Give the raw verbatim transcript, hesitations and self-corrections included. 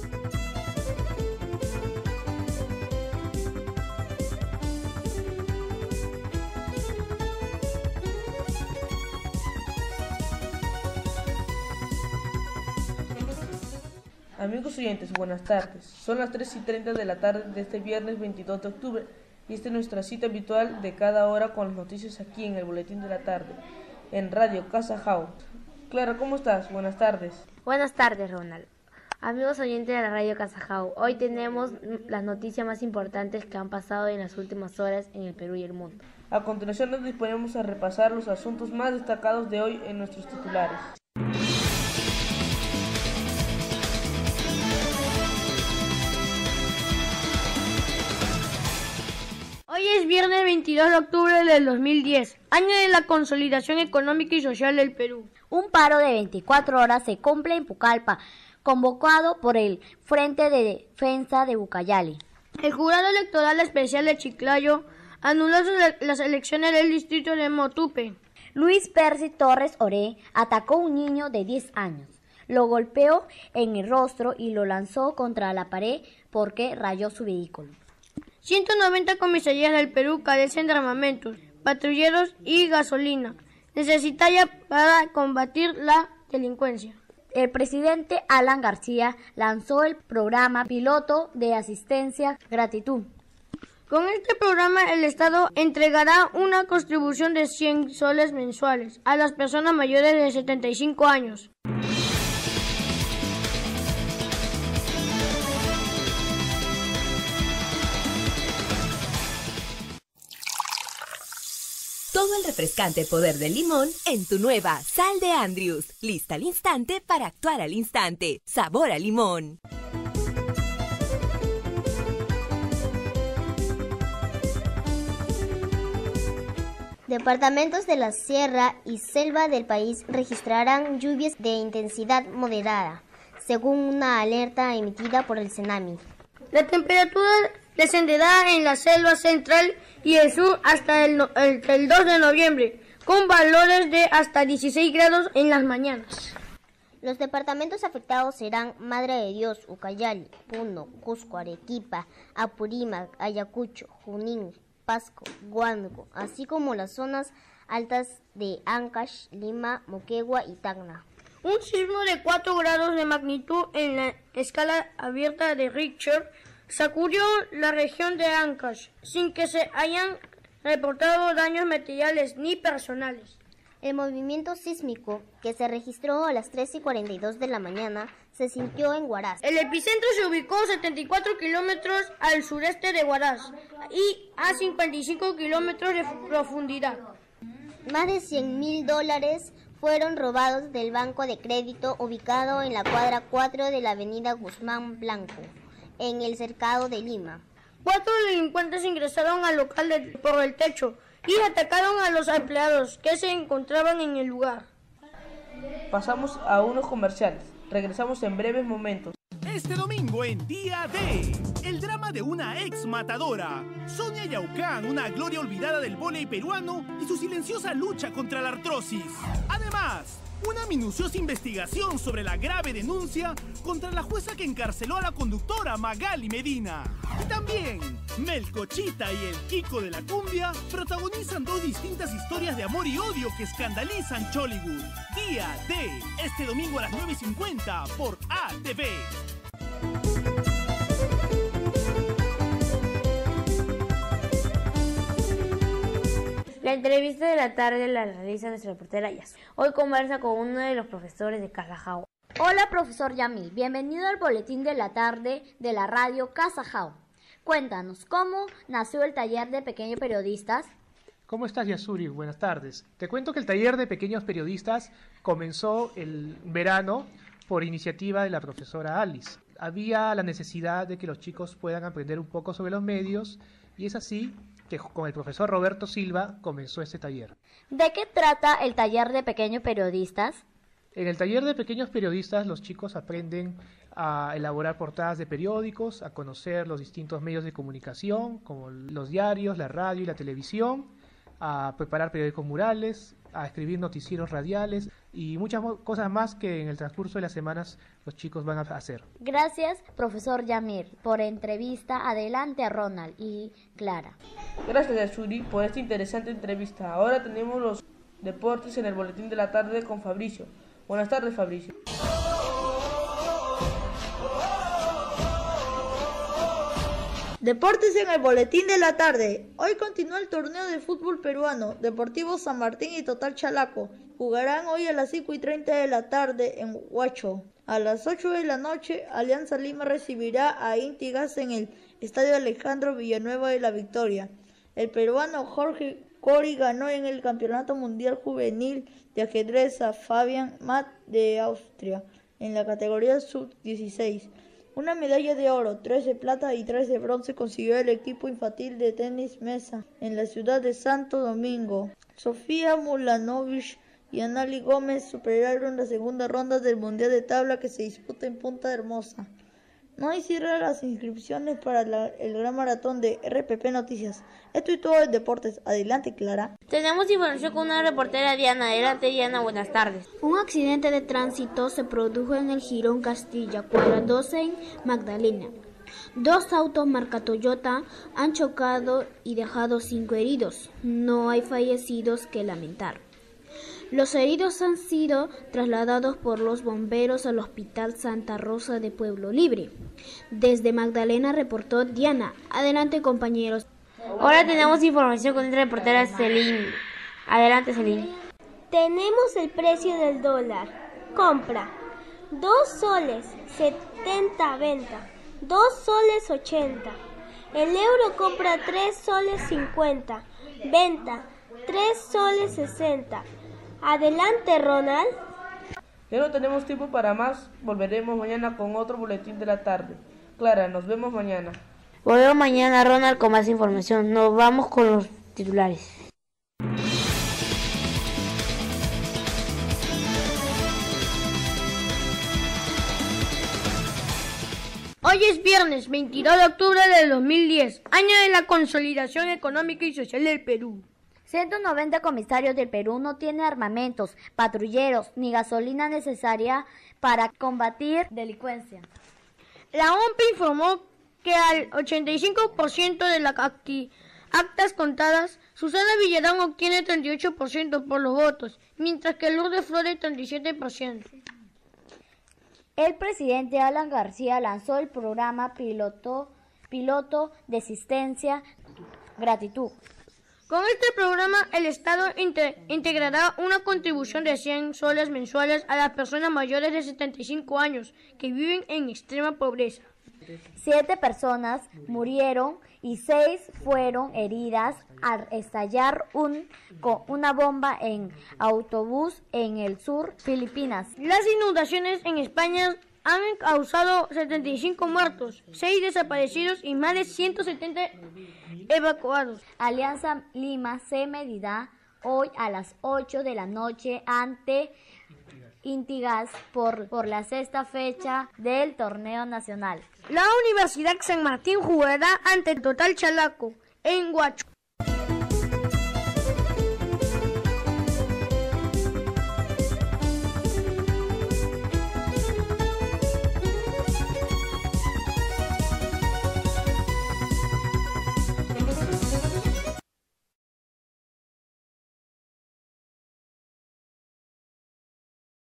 Amigos oyentes, buenas tardes. Son las tres y treinta de la tarde de este viernes veintidós de octubre y esta es nuestra cita habitual de cada hora con las noticias aquí en el Boletín de la Tarde, en Radio Casa Jau. Clara, ¿cómo estás? Buenas tardes. Buenas tardes, Ronald. Amigos oyentes de la Radio Casa Jau, hoy tenemos las noticias más importantes que han pasado en las últimas horas en el Perú y el mundo. A continuación nos disponemos a repasar los asuntos más destacados de hoy en nuestros titulares. Hoy es viernes veintidós de octubre del dos mil diez, año de la consolidación económica y social del Perú. Un paro de veinticuatro horas se cumple en Pucallpa, convocado por el Frente de Defensa de Ucayali. El Jurado Electoral Especial de Chiclayo anuló las elecciones del distrito de Motupe. Luis Percy Torres Oré atacó a un niño de diez años, lo golpeó en el rostro y lo lanzó contra la pared porque rayó su vehículo. ciento noventa comisarías del Perú carecen de armamentos, patrulleros y gasolina necesaria para combatir la delincuencia. El presidente Alan García lanzó el programa piloto de asistencia gratitud. Con este programa el Estado entregará una contribución de cien soles mensuales a las personas mayores de setenta y cinco años. Todo el refrescante poder del limón en tu nueva Sal de Andrews. Lista al instante para actuar al instante. Sabor a limón. Departamentos de la sierra y selva del país registrarán lluvias de intensidad moderada, según una alerta emitida por el CENAMI. La temperatura descenderá en la selva central y el sur hasta el, el, el dos de noviembre, con valores de hasta dieciséis grados en las mañanas. Los departamentos afectados serán Madre de Dios, Ucayali, Puno, Cusco, Arequipa, Apurímac, Ayacucho, Junín, Pasco, Huánuco, así como las zonas altas de Ancash, Lima, Moquegua y Tacna. Un sismo de cuatro grados de magnitud en la escala abierta de Richter sacudió la región de Ancash, sin que se hayan reportado daños materiales ni personales. El movimiento sísmico, que se registró a las tres y cuarenta y dos de la mañana, se sintió en Huaraz. El epicentro se ubicó a setenta y cuatro kilómetros al sureste de Huaraz y a cincuenta y cinco kilómetros de profundidad. Más de cien mil dólares fueron robados del banco de crédito ubicado en la cuadra cuatro de la avenida Guzmán Blanco, en el cercado de Lima. Cuatro delincuentes ingresaron al local de, por el techo y atacaron a los empleados que se encontraban en el lugar. Pasamos a unos comerciales. Regresamos en breves momentos. Este domingo en Día D, el drama de una ex matadora. Sonia Yaucán, una gloria olvidada del vóley peruano y su silenciosa lucha contra la artrosis. Además, una minuciosa investigación sobre la grave denuncia contra la jueza que encarceló a la conductora Magali Medina. Y también, Melcochita y el Kiko de la cumbia protagonizan dos distintas historias de amor y odio que escandalizan Chollywood. Día D, este domingo a las nueve y cincuenta por A T V. La entrevista de la tarde la realiza nuestra reportera Yasu. Hoy conversa con uno de los profesores de Casa Jau. Hola, profesor Yamil. Bienvenido al boletín de la tarde de la radio Casa Jau. Cuéntanos, ¿cómo nació el taller de pequeños periodistas? ¿Cómo estás, Yasuri? Buenas tardes. Te cuento que el taller de pequeños periodistas comenzó el verano por iniciativa de la profesora Alice. Había la necesidad de que los chicos puedan aprender un poco sobre los medios y es así que con el profesor Roberto Silva comenzó este taller. ¿De qué trata el taller de pequeños periodistas? En el taller de pequeños periodistas los chicos aprenden a elaborar portadas de periódicos, a conocer los distintos medios de comunicación, como los diarios, la radio y la televisión, a preparar periódicos murales a escribir noticieros radiales y muchas cosas más que en el transcurso de las semanas los chicos van a hacer. Gracias, profesor Yamir, por entrevista. Adelante a Ronald y Clara. Gracias, Yasuri, por esta interesante entrevista. Ahora tenemos los deportes en el boletín de la tarde con Fabricio. Buenas tardes, Fabricio. Deportes en el boletín de la tarde. Hoy continúa el torneo de fútbol peruano. Deportivo San Martín y Total Chalaco jugarán hoy a las cinco y treinta de la tarde en Huacho. A las ocho de la noche, Alianza Lima recibirá a Intigas en el Estadio Alejandro Villanueva de la Victoria. El peruano Jorge Cori ganó en el Campeonato Mundial Juvenil de Ajedrez a Fabian Matt de Austria en la categoría sub dieciséis. Una medalla de oro, tres de plata y tres de bronce consiguió el equipo infantil de tenis mesa en la ciudad de Santo Domingo. Sofía Mulanovich y Anali Gómez superaron la segunda ronda del Mundial de Tabla que se disputa en Punta Hermosa. No hay cierre a las inscripciones para la, el gran maratón de R P P Noticias. Esto y todo en deportes. Adelante, Clara. Tenemos información con una reportera, Diana. Adelante, Diana, buenas tardes. Un accidente de tránsito se produjo en el Jirón Castilla, cuadra doce en Magdalena. Dos autos marca Toyota han chocado y dejado cinco heridos. No hay fallecidos que lamentar. Los heridos han sido trasladados por los bomberos al Hospital Santa Rosa de Pueblo Libre. Desde Magdalena reportó Diana. Adelante, compañeros. Ahora tenemos información con nuestra reportera Celine. Adelante, Celine. Tenemos el precio del dólar. Compra dos soles setenta, venta dos soles ochenta. El euro compra tres soles cincuenta, venta tres soles sesenta. Adelante, Ronald. Ya no tenemos tiempo para más. Volveremos mañana con otro boletín de la tarde. Clara, nos vemos mañana. Volvemos mañana, Ronald, con más información. Nos vamos con los titulares. Hoy es viernes veintidós de octubre del dos mil diez, año de la consolidación económica y social del Perú. ciento noventa comisarios del Perú no tienen armamentos, patrulleros ni gasolina necesaria para combatir delincuencia. La O M P informó que al ochenta y cinco por ciento de las actas contadas, Susana Villarán obtiene treinta y ocho por ciento por los votos, mientras que Lourdes Flores treinta y siete por ciento. El presidente Alan García lanzó el programa piloto, piloto de asistencia gratitud. Con este programa, el Estado integrará una contribución de cien soles mensuales a las personas mayores de setenta y cinco años que viven en extrema pobreza. Siete personas murieron y seis fueron heridas al estallar un, con una bomba en autobús en el sur Filipinas. Las inundaciones en España han causado setenta y cinco muertos, seis desaparecidos y más de ciento setenta evacuados. Alianza Lima se medirá hoy a las ocho de la noche ante Intigas por, por la sexta fecha del torneo nacional. La Universidad San Martín jugará ante el Total Chalaco en Huacho.